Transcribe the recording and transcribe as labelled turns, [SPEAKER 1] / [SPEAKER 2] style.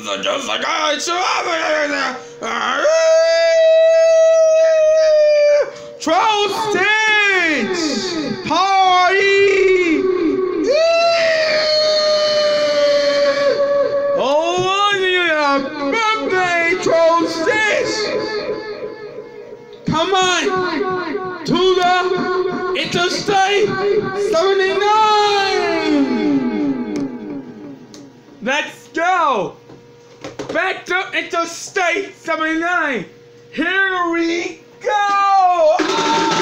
[SPEAKER 1] just like I Troll Stitch Party! Oh, yeah, birthday Troll Stitch! Come on to the Interstate 79! Let's go! Back to Interstate 79! Here we go!